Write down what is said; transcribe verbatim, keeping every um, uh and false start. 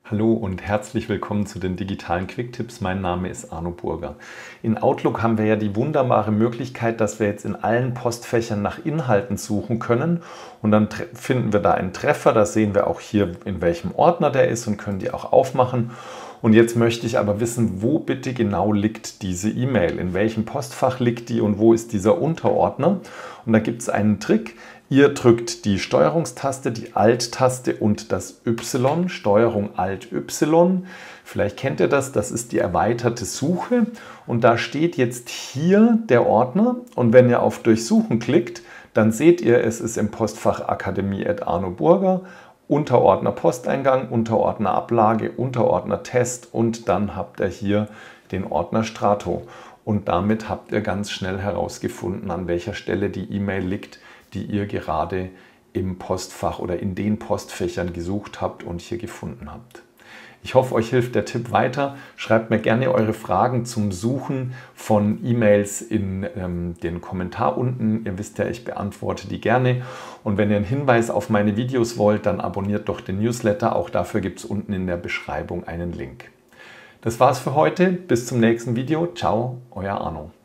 Hallo und herzlich willkommen zu den digitalen Quicktipps. Mein Name ist Arno Burger. In Outlook haben wir ja die wunderbare Möglichkeit, dass wir jetzt in allen Postfächern nach Inhalten suchen können und dann finden wir da einen Treffer. Da sehen wir auch hier, in welchem Ordner der ist und können die auch aufmachen. Und jetzt möchte ich aber wissen, wo bitte genau liegt diese E-Mail, in welchem Postfach liegt die und wo ist dieser Unterordner. Und da gibt es einen Trick. Ihr drückt die Steuerungstaste, die Alt-Taste und das Y, Steuerung Alt-Y. Vielleicht kennt ihr das, das ist die erweiterte Suche. Und da steht jetzt hier der Ordner. Und wenn ihr auf Durchsuchen klickt, dann seht ihr, es ist im Postfach akademie at arno burger, Unterordner Posteingang, Unterordner Ablage, Unterordner Test und dann habt ihr hier den Ordner Strato. Und damit habt ihr ganz schnell herausgefunden, an welcher Stelle die E-Mail liegt, die ihr gerade im Postfach oder in den Postfächern gesucht habt und hier gefunden habt. Ich hoffe, euch hilft der Tipp weiter. Schreibt mir gerne eure Fragen zum Suchen von E-Mails in ähm, den Kommentar unten. Ihr wisst ja, ich beantworte die gerne. Und wenn ihr einen Hinweis auf meine Videos wollt, dann abonniert doch den Newsletter. Auch dafür gibt es unten in der Beschreibung einen Link. Das war's für heute. Bis zum nächsten Video. Ciao, euer Arno.